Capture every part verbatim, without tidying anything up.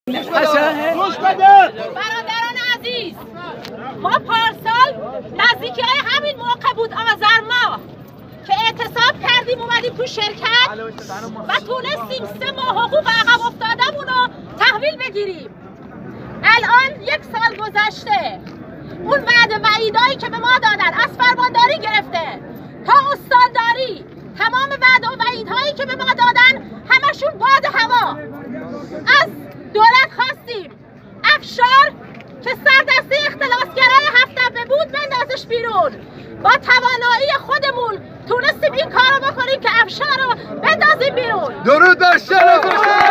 برادران عزیز، ما پارسال نزدیکی های همین موقع بود آذر ماه که اعتصاب کردیم اومدیم تو شرکت و تونستیم سه ماه حقوق عقب افتادمون رو تحویل بگیریم. الان یک سال گذشته، اون وعده وعیدایی که به ما دادن از فرمانداری گرفته تا استانداری، تمام وعده و وعیدهایی که به ما دادن همشون باد هوا. از دولت خواستیم افشار که سردسته اختلاسگرای هفت‌تپه بود بندازش بیرون. با توانایی خودمون تونستیم این کار رو بکنیم که افشار رو بندازیم بیرون. درود بر شرف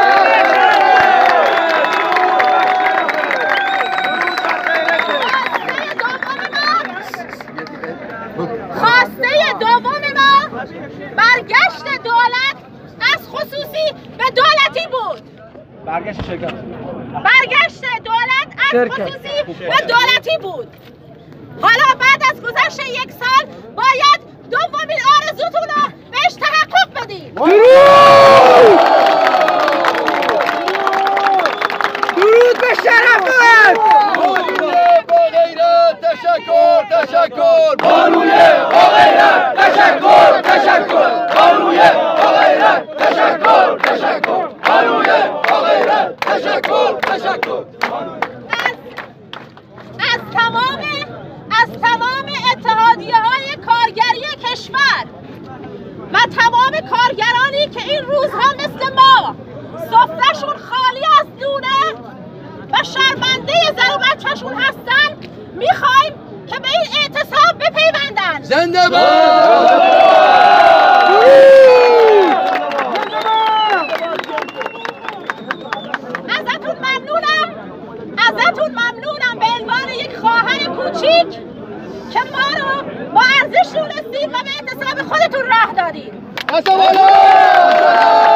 خواسته دوم ما برگشت دولت از خصوصی به دولتی بود. برگشت شرکت برگشت دولت از خصوصی به دولتی بود. حالا بعد از گذشت یک سال باید دومین آرزوتون رو بهش تحقق بدید. درود به شرفت. با غیرت تشکر تشکر. بانویه با غیرت تشکر تشکر. بانویه با غیرت تشکر تشکر. بانویه با غیرت تشکر تشکر. از تمام از تمام اتحادیه های کارگری کشور و تمام کارگرانی که این روزها مثل ما سفرهشون خالی از نونه و شرمنده زن و بچهشون هستن میخوایم که به این اعتصاب بپیوندن. زنده باد! ازتون ممنونم ازتون ممنونم به عنوان یک خواهر کوچیک که ما رو با ارزش دونستید و به اعتصاب خودتون راه دادید.